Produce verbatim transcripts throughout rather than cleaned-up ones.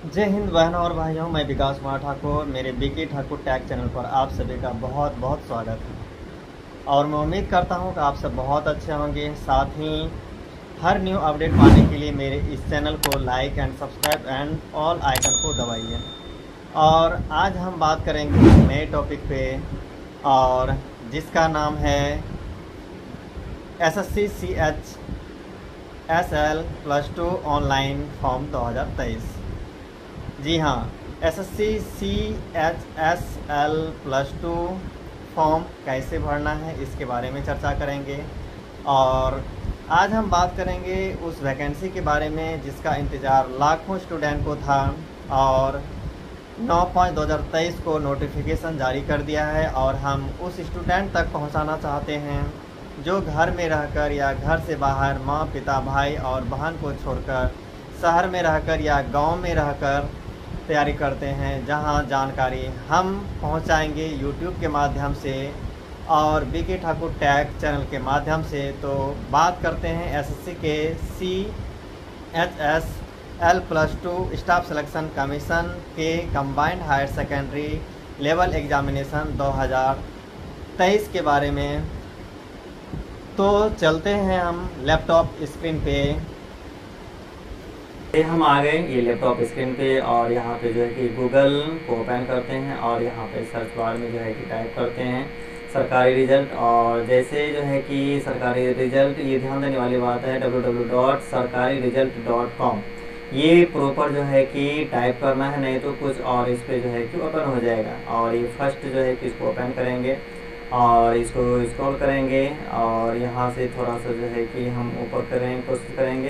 जय हिंद बहनों और भाइयों, मैं विकास कुमार ठाकुर। मेरे बीके ठाकुर टैग चैनल पर आप सभी का बहुत बहुत स्वागत है और मैं उम्मीद करता हूं कि आप सब बहुत अच्छे होंगे। साथ ही हर न्यू अपडेट पाने के लिए मेरे इस चैनल को like and subscribe and all icon को दबाइए। और आज हम बात करेंगे नए टॉपिक पे, और जिसका नाम है S S C C H S L plus two online form दो हज़ार तेईस। जी हाँ, S S C C H S L plus two form कैसे भरना है इसके बारे में चर्चा करेंगे। और आज हम बात करेंगे उस वैकेंसी के बारे में जिसका इंतज़ार लाखों स्टूडेंट को था और नौ पाँच दो हज़ार तेईस को नोटिफिकेशन जारी कर दिया है। और हम उस स्टूडेंट तक पहुंचाना चाहते हैं जो घर में रहकर या घर से बाहर माँ पिता भाई और बहन को छोड़कर शहर में रहकर या गांव में रहकर तैयारी करते हैं, जहां जानकारी हम पहुंचाएंगे यूट्यूब के माध्यम से और बीके ठाकुर टैग चैनल के माध्यम से। तो बात करते हैं एसएससी के C H S L plus two staff selection commission के combined higher secondary level examination दो हज़ार तेईस के बारे में। तो चलते हैं हम लैपटॉप स्क्रीन पे। हम आ गए ये लैपटॉप स्क्रीन पे और यहाँ पे जो है कि गूगल को ओपन करते हैं और यहाँ पे सर्च बार में जो है कि टाइप करते हैं सरकारी रिजल्ट। और जैसे जो है कि सरकारी रिजल्ट, ये ध्यान देने वाली बात है W W W dot sarkari result dot com, ये प्रॉपर जो है कि टाइप करना है, नहीं तो कुछ और इस पर जो है कि ओपन हो जाएगा। और ये फर्स्ट जो है कि इसको ओपन करेंगे और इसको स्क्रॉल करेंगे और यहाँ से थोड़ा सा जो है कि हम ऊपर करें कोशिश करेंगे।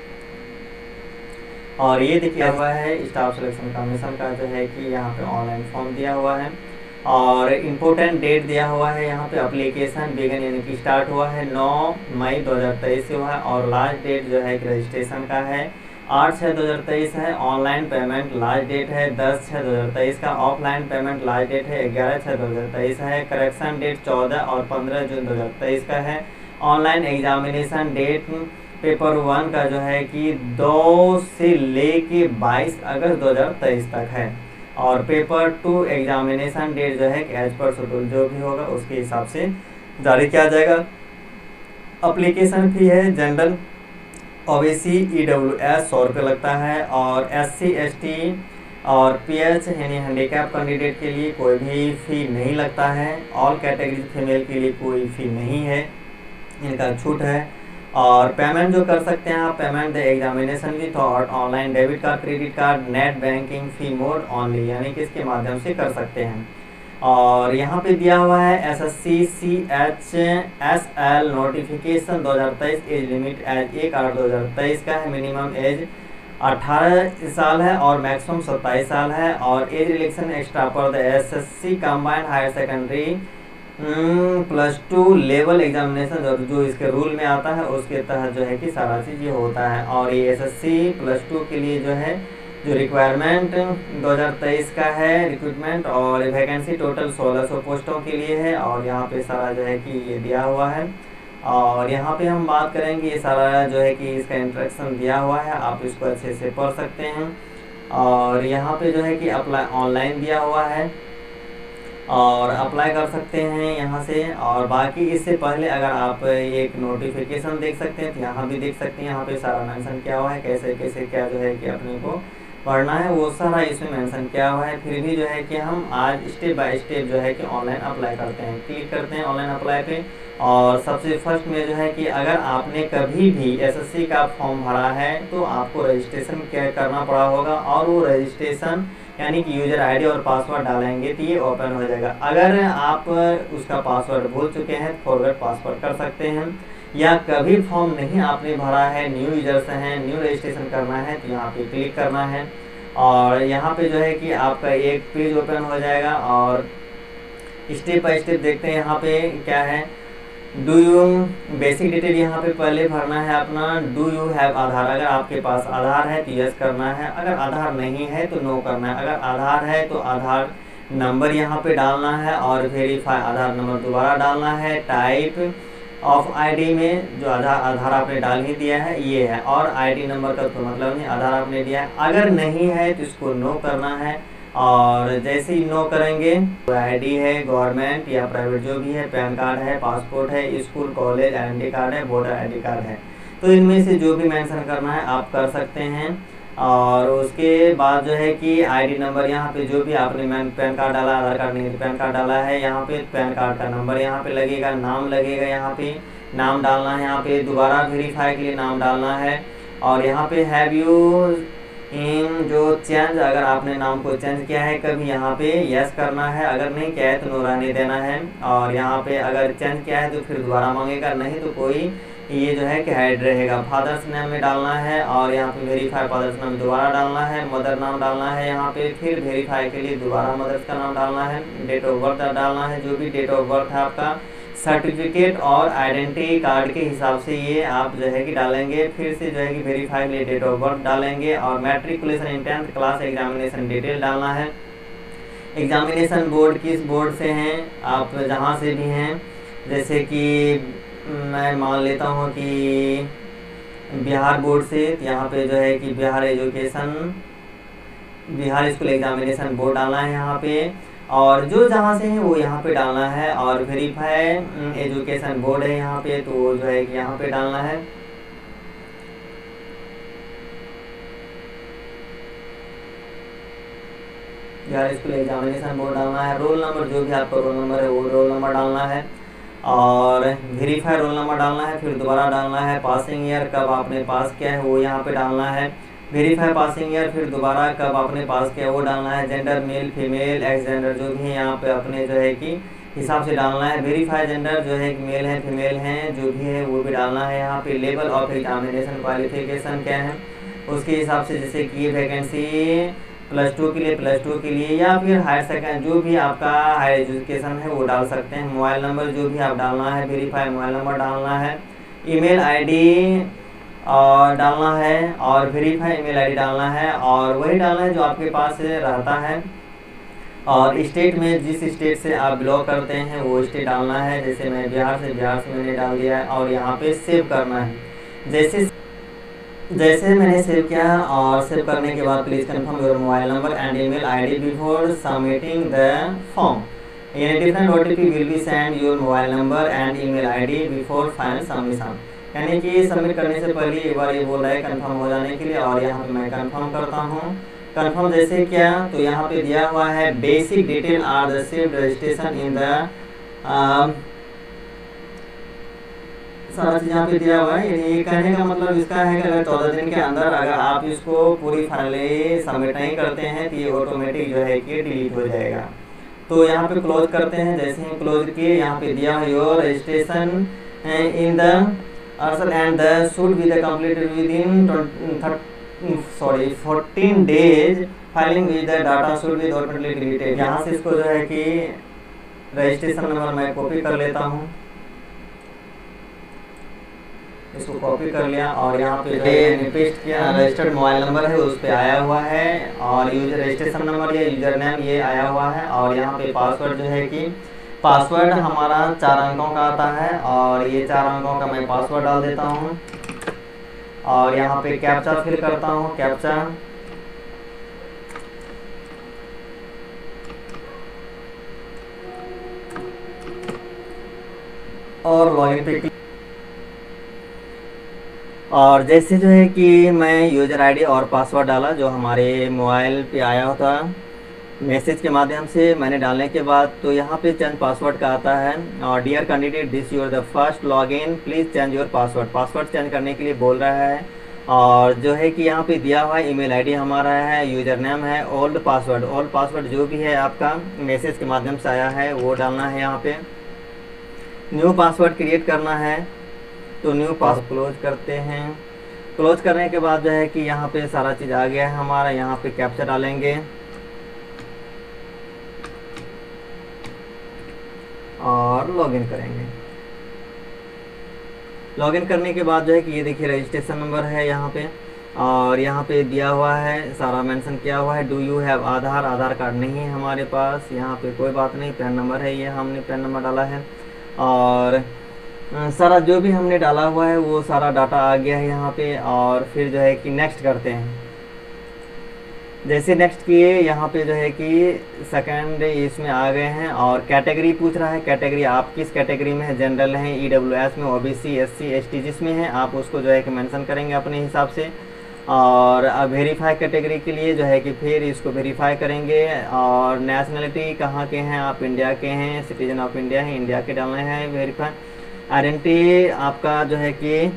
और ये देखिए हुआ है स्टाफ सिलेक्शन कमीशन का जो है कि यहाँ पे ऑनलाइन फॉर्म दिया हुआ है और इम्पोर्टेंट डेट दिया हुआ है। यहाँ पे एप्लीकेशन बिगन यानी कि स्टार्ट हुआ है नौ मई दो हज़ार तेईस से हुआ है और लास्ट डेट जो है कि रजिस्ट्रेशन का है आठ छः दो हज़ार तेईस है। ऑनलाइन पेमेंट लास्ट डेट है दस छः दो हज़ार तेईस का। ऑफलाइन पेमेंट लास्ट डेट है ग्यारह छः दो हज़ार तेईस है। करेक्शन डेट चौदह और पंद्रह जून दो हज़ार तेईस का है। Online examination date paper one का जो है कि दो से लेके बाईस अगस्त दो हज़ार तेईस तक है। और पेपर टू एग्जामिनेशन डेट जो है कि एज पर शेड्यूल जो भी होगा उसके हिसाब से जारी किया जाएगा। अप्लीकेशन फी है जनरल ओबीसी ईडब्ल्यू एस सौ रुपये लगता है और एस सी एस टी और पी एच यानी हैंडीकैप कैंडिडेट के लिए कोई भी फ़ी नहीं लगता है। ऑल कैटेगरी फीमेल के लिए कोई फ़ी नहीं है, इनका छूट है। और पेमेंट जो कर सकते हैं आप, payment the examination with online debit card credit card net banking fee mode only, यानी कि इसके माध्यम से कर सकते हैं। और यहाँ पे दिया हुआ है S S C C H S L notification दो हज़ार तेईस एज लिमिट एज एक आठ दो हज़ार तेईस का है। मिनिमम एज अठारह साल है और मैक्सिमम सत्ताईस साल है। और एज रिलेक्शन एक्स्ट्रा पर the S S C combined higher secondary plus two level examination जो इसके रूल में आता है उसके तहत जो है कि सारा चीज़ ये होता है। और ये एसएससी प्लस टू के लिए जो है जो रिक्वायरमेंट दो हज़ार तेईस का है रिक्रूटमेंट और वैकेंसी टोटल सोलह सौ पोस्टों के लिए है। और यहाँ पे सारा जो है कि ये दिया हुआ है और यहाँ पे हम बात करेंगे ये सारा जो है कि इसका इंस्ट्रक्शन दिया हुआ है, आप इसको अच्छे से पढ़ सकते हैं। और यहाँ पे जो है कि अप्लाई ऑनलाइन दिया हुआ है और अप्लाई कर सकते हैं यहाँ से। और बाकी इससे पहले अगर आप एक नोटिफिकेशन देख सकते हैं तो यहाँ भी देख सकते हैं, यहाँ पे सारा मेंशन किया हुआ है कैसे कैसे क्या जो है कि अपने को पढ़ना है वो सारा इसमें मेंशन किया हुआ है। फिर भी जो है कि हम आज स्टेप बाय स्टेप जो है कि ऑनलाइन अप्लाई करते हैं। क्लिक करते हैं ऑनलाइन अप्लाई पे और सबसे फर्स्ट में जो है कि अगर आपने कभी भी एसएससी का फॉर्म भरा है तो आपको रजिस्ट्रेशन क्या करना पड़ा होगा और वो रजिस्ट्रेशन यानी कि यूजर आईडी और पासवर्ड डालेंगे तो ये ओपन हो जाएगा। अगर आप उसका पासवर्ड भूल चुके हैं तो फॉरगेट पासवर्ड कर सकते हैं, या कभी फॉर्म नहीं आपने भरा है न्यू यूजर्स हैं न्यू रजिस्ट्रेशन करना है तो यहाँ पे क्लिक करना है। और यहाँ पे जो है कि आपका एक पेज ओपन हो जाएगा और स्टेप बाय स्टेप देखते हैं यहाँ पे क्या है। डू यू बेसिक डिटेल यहाँ पे पहले भरना है अपना। डू यू हैव आधार, अगर आपके पास आधार है तो यस करना है, अगर आधार नहीं है तो नो करना है। अगर आधार है तो आधार नंबर यहाँ पे डालना है और वेरीफाई आधार नंबर दोबारा डालना है। टाइप ऑफ आईडी में जो आधार आधार आपने डाल ही दिया है ये है, और आईडी नंबर का तो मतलब नहीं, आधार आपने दिया है। अगर नहीं है तो इसको नो करना है, और जैसे ही नो करेंगे तो आईडी है गवर्नमेंट या प्राइवेट जो भी है, पैन कार्ड है, पासपोर्ट है, स्कूल कॉलेज आइडेंटिटी कार्ड है, वोटर आईडी कार्ड है, तो इनमें से जो भी मेंशन करना है आप कर सकते हैं। और उसके बाद जो है कि आईडी नंबर यहाँ पे जो भी आपने पैन कार्ड डाला, आधार कार्ड नहीं पैन कार्ड डाला है, यहाँ पे पैन कार्ड का नंबर यहाँ पे लगेगा, नाम लगेगा, यहाँ पे नाम डालना है, यहाँ पे दोबारा वेरीफाई के लिए नाम डालना है। और यहाँ पे हैव यू इन जो चेंज, अगर आपने नाम को चेंज किया है कभी, यहाँ पे यस करना है, अगर नहीं किया है तो नो रहने देना है। और यहाँ पे अगर चेंज किया है तो फिर दोबारा मांगेगा, नहीं तो कोई ये जो है कि हाइड रहेगा। फादर्स नेम में डालना है, और यहाँ पे वेरीफाई फादर्स नाम दोबारा डालना है, मदर नाम डालना है यहाँ पे, फिर वेरीफाई के लिए दोबारा मदर्स का नाम डालना है, डेट ऑफ बर्थ डालना है, जो भी डेट ऑफ बर्थ है आपका सर्टिफिकेट और आइडेंटिटी कार्ड के हिसाब से ये आप जो है कि डालेंगे। फिर से जो है कि वेरीफाई के लिए डेट ऑफ बर्थ डालेंगे, और matriculation in tenth class examination detail डालना है। एग्जामिनेशन बोर्ड किस बोर्ड से हैं आप, जहाँ से भी हैं, जैसे कि मैं मान लेता हूँ कि बिहार बोर्ड से, यहाँ पे जो है कि Bihar education Bihar school examination board डालना है यहाँ पे, और जो जहाँ से है वो यहाँ पे डालना है। और वेरीफाई एजुकेशन बोर्ड है यहाँ पे, तो वो जो है कि यहाँ पे डालना है। बिहार स्कूल एग्जामिनेशन बोर्ड डालना है। रोल नंबर जो भी आपका रोल नंबर है वो रोल नंबर डालना है, और वेरीफाई रोल नंबर डालना है, फिर दोबारा डालना है। पासिंग ईयर कब आपने पास किया है वो यहाँ पे डालना है। वेरीफाई पासिंग ईयर, फिर दोबारा कब आपने पास किया वो डालना है। Gender male female X gender जो भी है यहाँ पे अपने जो है कि हिसाब से डालना है। वेरीफाई जेंडर जो है कि मेल है फीमेल हैं जो भी है वो भी डालना है यहाँ पे। लेवल ऑफ एग्जामिनेशन क्वालिफिकेशन क्या है उसके हिसाब से, जैसे कि वैकेंसी प्लस टू के लिए प्लस टू के लिए, या फिर हायर सेकेंड जो भी आपका हायर एजुकेशन है वो डाल सकते हैं। मोबाइल नंबर जो भी आप डालना है, वेरीफाई मोबाइल नंबर डालना है। ईमेल आईडी और डालना है, और वेरीफाई ईमेल आईडी डालना है, और वही डालना है जो आपके पास रहता है। और स्टेट में जिस स्टेट से आप बिलोंग करते हैं वो स्टेट डालना है, जैसे मैं बिहार से बिहार से मैंने डाल दिया है। और यहाँ पे सेव करना है। जैसे जैसे मैंने सेव किया, और सेव करने के बाद please confirm your mobile number and email ID before submitting the form. यानी different OTP will be send your mobile number and email ID before final submission. यानी कि सबमिट करने से पहले एक बार ये बोल रहा है कंफर्म हो जाने के लिए, और यहाँ पे मैं कंफर्म करता हूँ। कंफर्म जैसे क्या, तो यहाँ पे दिया हुआ है basic detail are received registration in the, सारा चीज़ यहाँ पे दिया हुआ है। ये कहने का मतलब इसका है कि अगर चौदह दिन के अंदर अगर आप इसको पूरी फाइनली सबमिट नहीं करते हैं तो ये ऑटोमेटिक जो है कि डिलीट हो जाएगा। तो यहाँ पे क्लोज करते हैं। जैसे ही क्लोज किए, यहाँ पे दिया है योर रजिस्ट्रेशन इन द अरसल and the should be the completed within sorry fourteen days, filing with the data should be automatically deleted. यहाँ से इसको जो है कि रजिस्ट्रेशन नंबर मैं कॉपी कर लेता हूँ, इसको कॉपी कर लिया, और यहाँ पे पेस्ट किया। रजिस्टर्ड मोबाइल नंबर है उस पर आया हुआ है, और यूजर रजिस्ट्रेशन नंबर या यूजर नेम ये आया हुआ है। और यहाँ पे पासवर्ड जो है कि पासवर्ड हमारा चार अंकों का आता है, और ये चार अंकों का मैं पासवर्ड डाल देता हूँ। और यहाँ पे कैप्चा फिल करता हूँ, कैप्चा और लॉगिन पे। और जैसे जो है कि मैं यूज़र आईडी और पासवर्ड डाला जो हमारे मोबाइल पे आया होता मैसेज के माध्यम से, मैंने डालने के बाद तो यहाँ पे चेंज पासवर्ड का आता है। और dear candidate this your the first login please change your password. Password change करने के लिए बोल रहा है। और जो है कि यहाँ पे दिया हुआ है ईमेल आईडी हमारा है, यूज़र नेम है, ओल्ड पासवर्ड ओल्ड पासवर्ड जो भी है आपका मैसेज के माध्यम से आया है वो डालना है। यहाँ पे न्यू पासवर्ड क्रिएट करना है, तो न्यू पास क्लोज करते हैं। क्लोज करने के बाद जो है कि यहाँ पे सारा चीज़ आ गया है हमारा। यहाँ पे कैप्चा डालेंगे और लॉगिन करेंगे। लॉगिन करने के बाद जो है कि ये देखिए रजिस्ट्रेशन नंबर है यहाँ पे, और यहाँ पे दिया हुआ है सारा मेंशन किया हुआ है। Do you have Aadhaar, Aadhaar card नहीं है हमारे पास, यहाँ पे कोई बात नहीं। पैन नंबर है, ये हमने पैन नंबर डाला है। और अ, सारा जो भी हमने डाला हुआ है वो सारा डाटा आ गया है यहाँ पे। और फिर जो है कि नेक्स्ट करते हैं। जैसे नेक्स्ट किए यहाँ पे जो है कि सेकंड इसमें आ गए हैं और कैटेगरी पूछ रहा है। कैटेगरी आप किस कैटेगरी में है, जनरल हैं, ई डब्ल्यू एस में, O B C, S C, S T जिसमें है आप उसको जो है कि मेंशन करेंगे अपने हिसाब से। और अब वेरीफाई कैटेगरी के लिए जो है कि फिर इसको वेरीफाई करेंगे। और नेशनलिटी कहाँ के हैं आप, इंडिया के हैं, सिटीजन ऑफ इंडिया हैं, इंडिया के डालने हैं वेरीफाई। आइडेंटिटी आपका जो है कि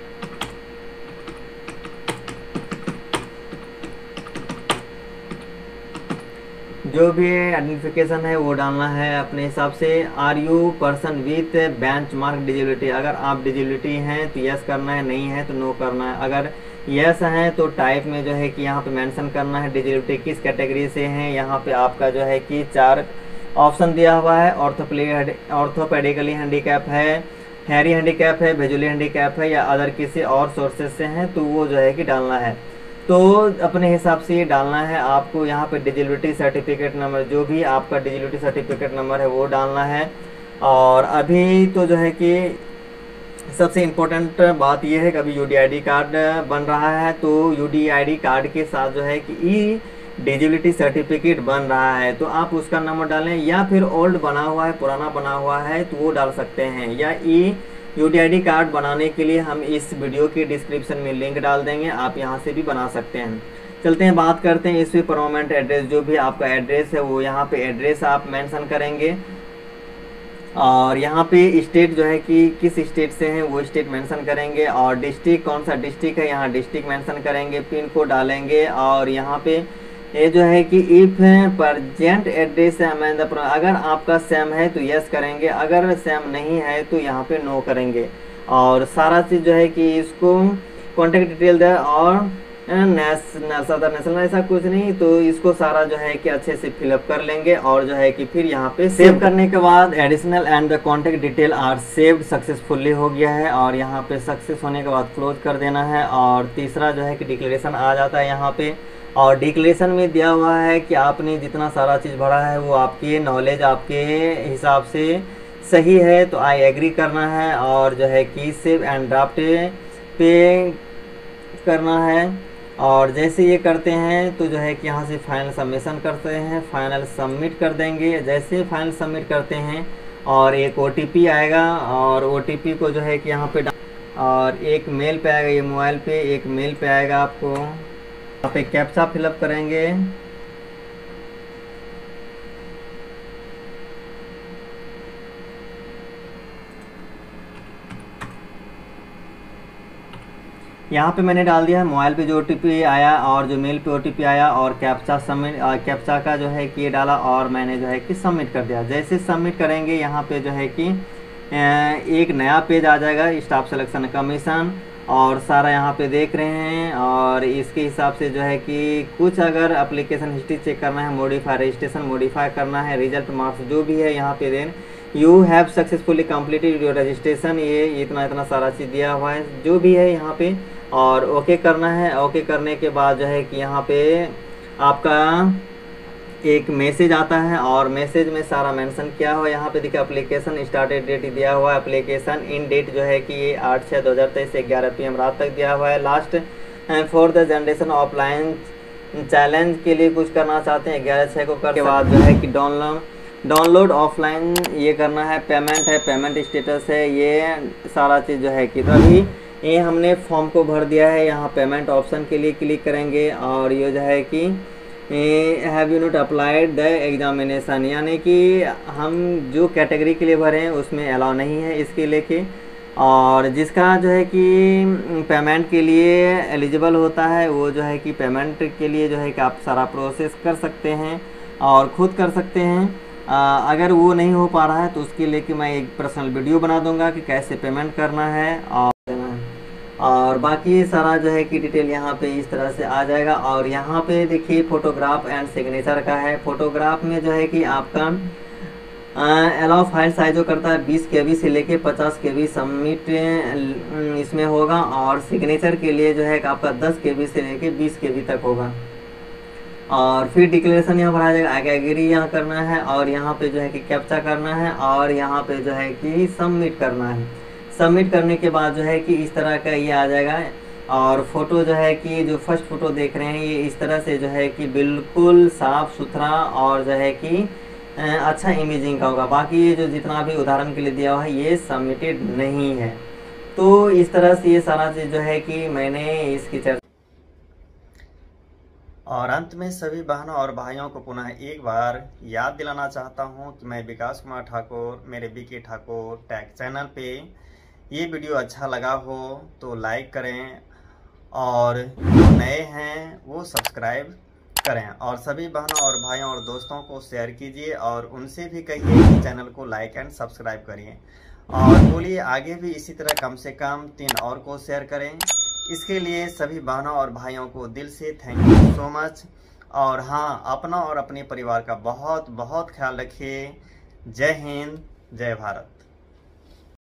जो भी आइडेंटिफिकेशन है वो डालना है अपने हिसाब से। Are you person with benchmark disability, अगर आप डिजेबिलिटी हैं तो यस करना है, नहीं है तो नो करना है। अगर यस है तो टाइप में जो है कि यहाँ पे मेंशन करना है डिजेबिलिटी किस कैटेगरी से हैं। यहाँ पे आपका जो है कि चार ऑप्शन दिया हुआ है। ऑर्थोप्ले ऑर्थोपेडिकली हैंडीकैप है, हैरी हैंडीकैप है, विजुअली हैंडीकैप है, या अदर किसी और सोर्सेज से हैं, तो वो जो है कि डालना है। तो अपने हिसाब से ये डालना है आपको। यहाँ पे डिजेबिलिटी सर्टिफिकेट नंबर, जो भी आपका डिजेबिलिटी सर्टिफिकेट नंबर है वो डालना है। और अभी तो जो है कि सबसे इम्पोर्टेंट बात यह है कि अभी U D I D card बन रहा है, तो U D I D card के साथ जो है कि ई डिजेबिलिटी सर्टिफिकेट बन रहा है, तो आप उसका नंबर डालें। या फिर ओल्ड बना हुआ है, पुराना बना हुआ है तो वो डाल सकते हैं। या E U D I D card बनाने के लिए हम इस वीडियो के डिस्क्रिप्शन में लिंक डाल देंगे, आप यहाँ से भी बना सकते हैं। चलते हैं बात करते हैं इस पे परमानेंट एड्रेस। जो भी आपका एड्रेस है वो यहाँ पे एड्रेस आप मेंशन करेंगे। और यहाँ पे स्टेट जो है कि किस स्टेट से हैं वो स्टेट मेंशन करेंगे। और डिस्ट्रिक्ट कौन सा डिस्ट्रिक्ट है यहाँ डिस्ट्रिक्ट मेंशन करेंगे। पिन कोड डालेंगे। और यहाँ पे ये जो है कि इफ प्रजेंट एड्रेस है, अगर आपका सेम है तो यस करेंगे, अगर सेम नहीं है तो यहाँ पे नो करेंगे। और सारा चीज़ जो है कि इसको कॉन्टेक्ट डिटेल दे और नेशनल सदर नेशनल ऐसा कुछ नहीं, तो इसको सारा जो है कि अच्छे से फिलअप कर लेंगे। और जो है कि फिर यहाँ पे सेव करने के बाद additional and the contact detail are saved successfully हो गया है। और यहाँ पे सक्सेस होने के बाद क्लोज कर देना है। और तीसरा जो है कि डिक्लेरेशन आ जाता है यहाँ पे। और डिक्लेरेशन में दिया हुआ है कि आपने जितना सारा चीज़ भरा है वो आपकी नॉलेज आपके हिसाब से सही है, तो आई एग्री करना है। और जो है कि सेव एंड ड्राफ्ट पे करना है। और जैसे ये करते हैं तो जो है कि यहाँ से फाइनल सबमिशन करते हैं, फाइनल सबमिट कर देंगे। जैसे फाइनल सबमिट करते हैं और एक ओ टी पी आएगा, और ओ टी पी को जो है कि यहाँ पे और एक मेल पे आएगा, ये मोबाइल पे एक मेल पे आएगा आपको। यहाँ पे कैप्चा फिलअप करेंगे। यहाँ पे मैंने डाल दिया है मोबाइल पे जो ओ टी पी आया और जो मेल पे ओ टी पी आया, और कैप्चा सबमिट कैप्चा का जो है कि ये डाला और मैंने जो है कि सबमिट कर दिया। जैसे सबमिट करेंगे यहाँ पे जो है कि एक नया पेज आ जाएगा, स्टाफ सिलेक्शन कमीशन, और सारा यहाँ पे देख रहे हैं। और इसके हिसाब से जो है कि कुछ अगर एप्लीकेशन हिस्ट्री चेक करना है, मॉडिफाई रजिस्ट्रेशन मॉडिफाई करना है, रिजल्ट मार्क्स जो भी है यहाँ पे then you have successfully completed your registration, ये इतना इतना सारा चीज़ दिया हुआ है जो भी है यहाँ पे। और ओके करना है। ओके करने के बाद जो है कि यहाँ पे आपका एक मैसेज आता है, और मैसेज में सारा मेंशन किया हुआ है। यहाँ पे देखिए एप्लीकेशन स्टार्टेड डेट दिया हुआ है, एप्लीकेशन इन डेट जो है कि ये आठ छः दो हज़ार तेईस से ग्यारह पी एम रात तक दिया हुआ है। Last for the generation offline challenge के लिए कुछ करना चाहते हैं ग्यारह छः को करने के बाद जो है कि डाउनलोड डाउनलोड ऑफलाइन ये करना है। पेमेंट है, पेमेंट स्टेटस है, ये सारा चीज़ जो है कि तो अभी ये हमने फॉर्म को भर दिया है। यहाँ पेमेंट ऑप्शन के लिए क्लिक करेंगे, और ये जो है कि have you not applied the examination, यानी कि हम जो कैटेगरी के लिए भरे हैं उसमें अलाउ नहीं है इसके लेके। और जिसका जो है कि पेमेंट के लिए एलिजिबल होता है वो जो है कि पेमेंट के लिए जो है कि आप सारा प्रोसेस कर सकते हैं और ख़ुद कर सकते हैं। आ, अगर वो नहीं हो पा रहा है तो उसके लेके मैं एक पर्सनल वीडियो बना दूंगा कि कैसे पेमेंट करना है और और बाकी सारा जो है कि डिटेल यहाँ पे इस तरह से आ जाएगा। और यहाँ पे देखिए फोटोग्राफ एंड सिग्नेचर का है। फोटोग्राफ में जो है कि आपका अलाउ फाइल साइज जो करता है बीस के बी से लेके पचास के बी सबमिट इसमें होगा। और सिग्नेचर के लिए जो है कि आपका दस के बी से लेके बीस के बी तक होगा। और फिर डिक्लेरेशन यहाँ भरा जाएगा, आगे एग्री यहाँ करना है, और यहाँ पे जो है कि कैप्चा करना है, और यहाँ पे जो है कि सबमिट करना है। सबमिट करने के बाद जो है कि इस तरह का ये आ जाएगा। और फ़ोटो जो है कि जो फर्स्ट फ़ोटो देख रहे हैं ये इस तरह से जो है कि बिल्कुल साफ़ सुथरा और जो है कि अच्छा इमेजिंग का होगा। बाकी ये जो जितना भी उदाहरण के लिए दिया हुआ है ये सबमिटेड नहीं है। तो इस तरह से ये सारा चीज़ जो है कि मैंने इसकी चर्चा। और अंत में सभी बहनों और भाइयों को पुनः एक बार याद दिलाना चाहता हूं कि मैं विकास कुमार ठाकुर, मेरे बीके ठाकुर टेक चैनल पे ये वीडियो अच्छा लगा हो तो लाइक करें और जो नए हैं वो सब्सक्राइब करें और सभी बहनों और भाइयों और दोस्तों को शेयर कीजिए और उनसे भी कहिए कि चैनल को लाइक एंड सब्सक्राइब करिए और बोलिए आगे भी इसी तरह कम से कम तीन और को शेयर करें। इसके लिए सभी बहनों और भाइयों को दिल से थैंक यू सो मच। और हाँ, अपना और अपने परिवार का बहुत बहुत ख्याल रखिए। जय हिंद, जय भारत।